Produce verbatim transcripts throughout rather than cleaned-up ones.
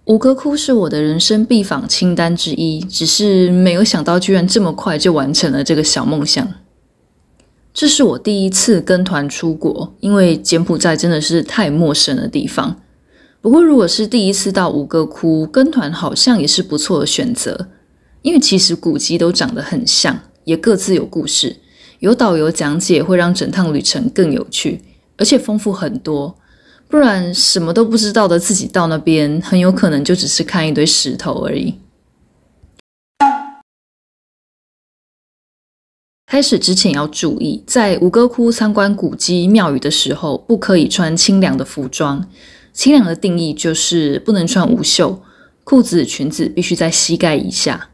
吴哥窟是我的人生必访清单之一，只是没有想到居然这么快就完成了这个小梦想。这是我第一次跟团出国，因为柬埔寨真的是太陌生的地方。不过如果是第一次到吴哥窟，跟团好像也是不错的选择，因为其实古迹都长得很像，也各自有故事，有导游讲解会让整趟旅程更有趣，而且丰富很多。不然什么都不知道的自己到那边，很有可能就只是看一堆石头而已。开始之前要注意，在吴哥窟参观古迹庙宇的时候，不可以穿清凉的服装。清凉的定义就是不能穿无袖，裤子、裙子必须在膝盖以下。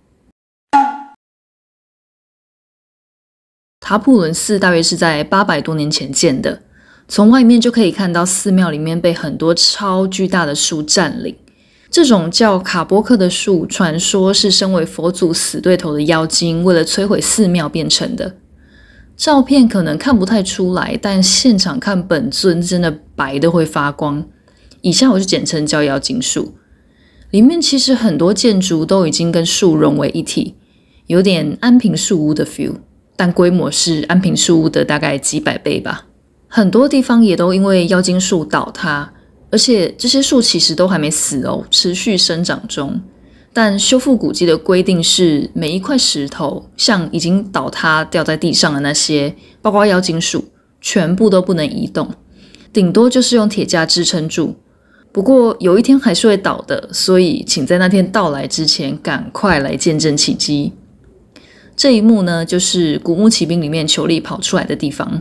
塔普伦寺大约是在八百多年前建的。从外面就可以看到寺庙里面被很多超巨大的树占领。这种叫卡波克的树，传说是身为佛祖死对头的妖精为了摧毁寺庙变成的。照片可能看不太出来，但现场看本尊真的白的会发光。以下我就简称叫妖精树。里面其实很多建筑都已经跟树融为一体，有点安平树屋的 feel， 但规模是安平树屋的大概几百倍吧。很多地方也都因为妖精树倒塌，而且这些树其实都还没死哦，持续生长中。但修复古迹的规定是，每一块石头，像已经倒塌掉在地上的那些，包括妖精树，全部都不能移动，顶多就是用铁架支撑住。不过有一天还是会倒的，所以请在那天到来之前赶快来见证奇迹。这一幕呢，就是古墓奇兵里面裘力跑出来的地方。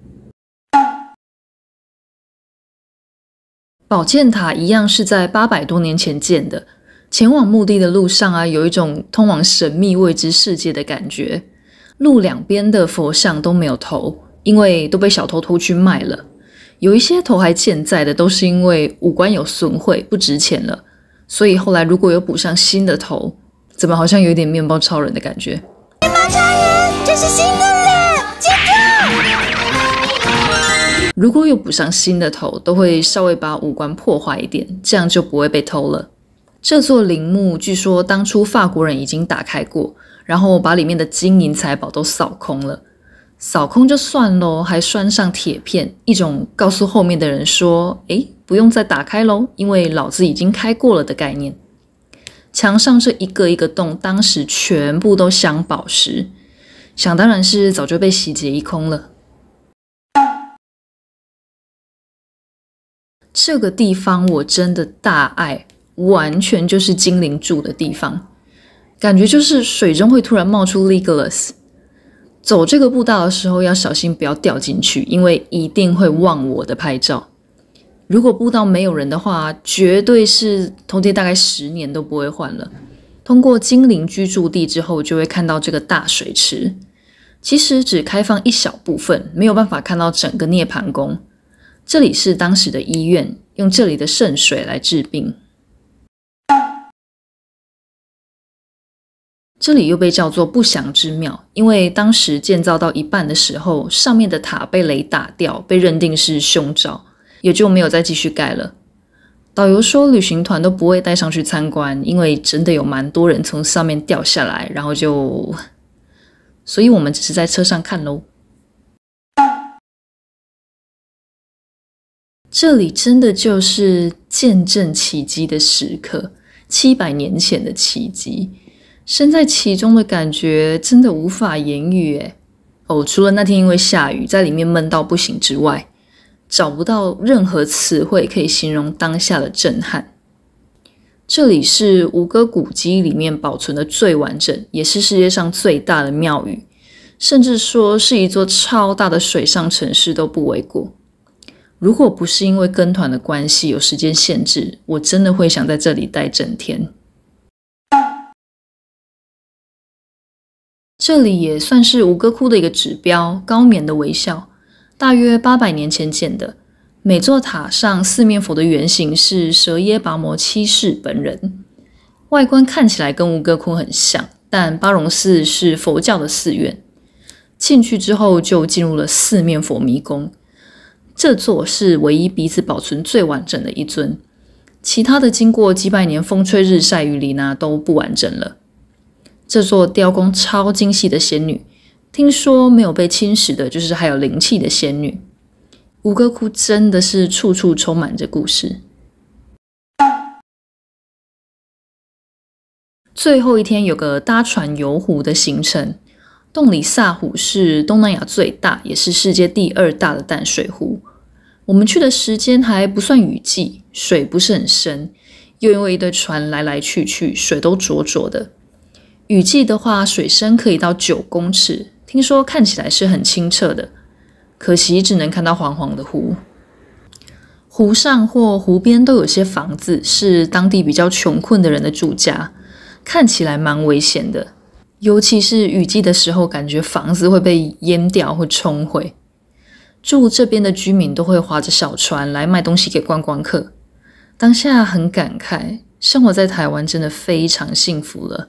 宝剑塔一样是在八百多年前建的，前往墓地的路上啊，有一种通往神秘未知世界的感觉。路两边的佛像都没有头，因为都被小偷偷去卖了。有一些头还健在的，都是因为五官有损毁，不值钱了。所以后来如果有补上新的头，怎么好像有一点面包超人的感觉？ 面包超人，这是新的脸，接住！ 如果有补上新的头，都会稍微把五官破坏一点，这样就不会被偷了。这座陵墓据说当初法国人已经打开过，然后把里面的金银财宝都扫空了。扫空就算咯，还拴上铁片，一种告诉后面的人说，诶，不用再打开咯，因为老子已经开过了的概念。墙上这一个一个洞，当时全部都镶宝石，想当然是早就被洗劫一空了。这个地方我真的大爱，完全就是精灵住的地方，感觉就是水中会突然冒出 Legolas。 走这个步道的时候要小心不要掉进去，因为一定会忘我的拍照。如果步道没有人的话，绝对是头贴大概十年都不会换了。通过精灵居住地之后，就会看到这个大水池，其实只开放一小部分，没有办法看到整个涅槃宫。这里是当时的医院，用这里的圣水来治病。这里又被叫做不祥之庙，因为当时建造到一半的时候，上面的塔被雷打掉，被认定是凶兆，也就没有再继续盖了。导游说旅行团都不会带上去参观，因为真的有蛮多人从上面掉下来，然后就……所以我们只是在车上看咯。这里真的就是见证奇迹的时刻，七百年前的奇迹，身在其中的感觉真的无法言喻耶。哦，除了那天因为下雨在里面闷到不行之外，找不到任何词汇可以形容当下的震撼。这里是吴哥古迹里面保存的最完整，也是世界上最大的庙宇，甚至说是一座超大的水上城市都不为过。如果不是因为跟团的关系有时间限制，我真的会想在这里待整天。这里也算是吴哥窟的一个指标，高棉的微笑，大约八百年前建的。每座塔上四面佛的原型是舍耶跋摩七世本人，外观看起来跟吴哥窟很像，但巴戎寺是佛教的寺院。进去之后就进入了四面佛迷宫，这座是唯一鼻子保存最完整的一尊。 其他的经过几百年风吹日晒雨淋啊都不完整了。这座雕工超精细的仙女，听说没有被侵蚀的就是还有灵气的仙女。吴哥窟真的是处处充满着故事。最后一天有个搭船游湖的行程，洞里萨湖是东南亚最大也是世界第二大的淡水湖。我们去的时间还不算雨季，水不是很深，又因为一堆船来来去去，水都浊浊的。雨季的话，水深可以到九公尺，听说看起来是很清澈的，可惜只能看到黄黄的湖。湖上或湖边都有些房子，是当地比较穷困的人的住家，看起来蛮危险的，尤其是雨季的时候，感觉房子会被淹掉或冲毁。住这边的居民都会划着小船来卖东西给观光客。当下很感慨，生活在台湾真的非常幸福了。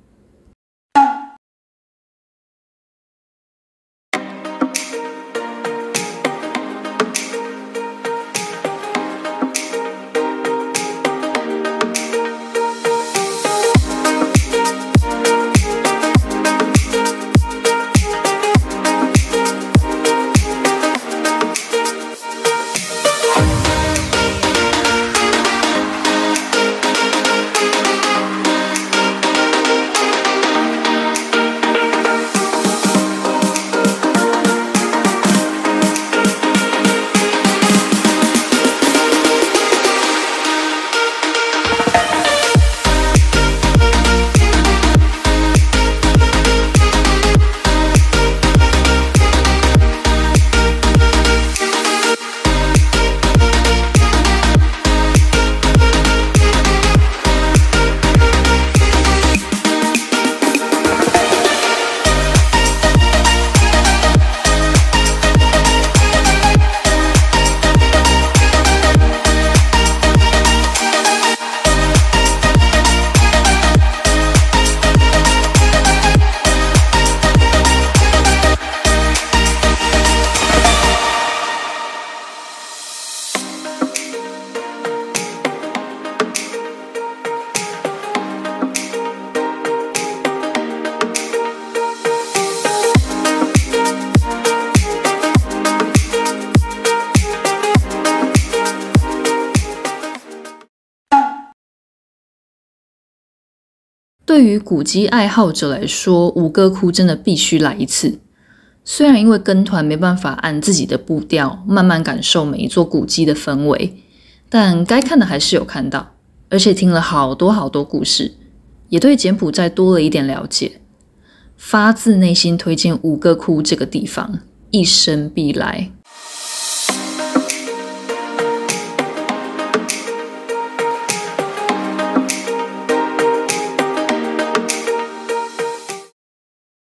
对于古迹爱好者来说，吴哥窟真的必须来一次。虽然因为跟团没办法按自己的步调慢慢感受每一座古迹的氛围，但该看的还是有看到，而且听了好多好多故事，也对柬埔寨多了一点了解。发自内心推荐吴哥窟这个地方，一生必来。